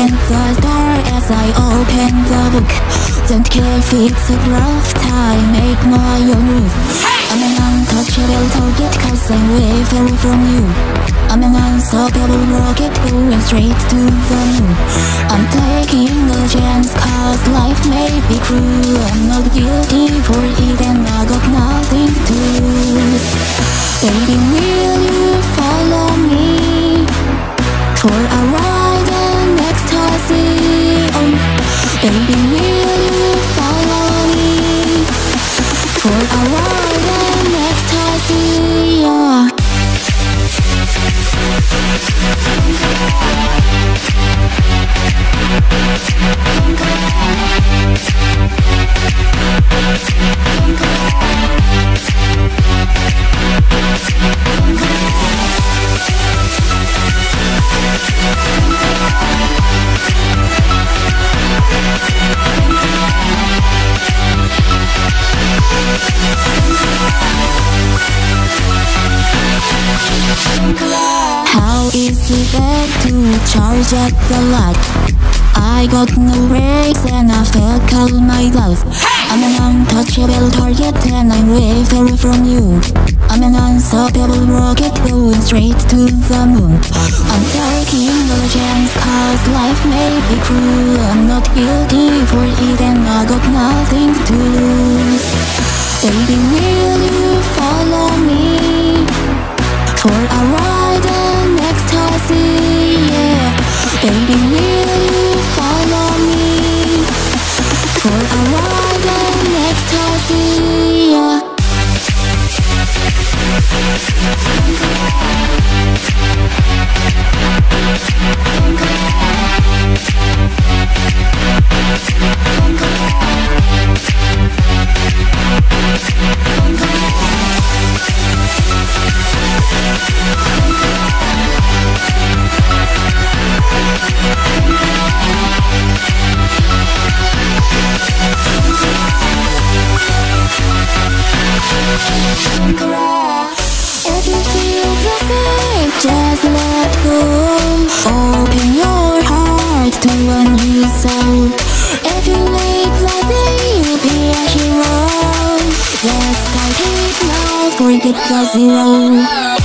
and the star as I open the book. Don't care if it's a rough time, make my own move. I'm an untouchable target cause I'm way far from you. I'm an unstoppable rocket going straight to the moon. I'm taking a chance cause life may be cruel. I'm not guilty for it and I got nothing to lose. Baby, will you follow me for a ride in ecstasy? Oh, baby, will you follow me for a ride in ecstasy? Yeah. How is it to charge at the light? I got no brakes and I felt all my life. I'm an untouchable target and I'm way far from you. I'm an unstoppable rocket going straight to the moon. I'm taking a chance cause life may be cruel. I'm not guilty for it and I got nothing to lose. Baby, will you follow me for a ride in ecstasy? Yeah. Baby, will you follow me for a ride in ecstasy? Yeah. If you feel the same, just let go. Open your heart to a new soul. If you make the day, you'll be a hero. Let's start it now, forget the zero.